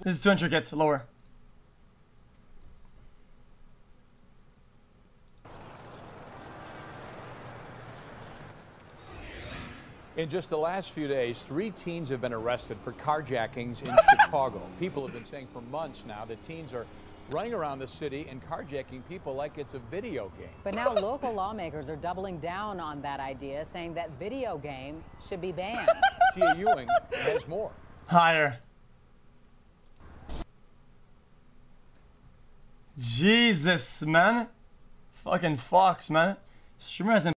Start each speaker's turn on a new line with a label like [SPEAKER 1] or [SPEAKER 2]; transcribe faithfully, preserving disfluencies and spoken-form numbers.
[SPEAKER 1] This is too intricate. Lower.
[SPEAKER 2] In just the last few days, three teens have been arrested for carjackings in Chicago. People have been saying for months now that teens are running around the city and carjacking people like it's a video game.
[SPEAKER 3] But now local lawmakers are doubling down on that idea, saying that video game should be banned.
[SPEAKER 2] Tia Ewing has more.
[SPEAKER 1] Higher. Jesus, man. Fucking Fox, man. Streamer has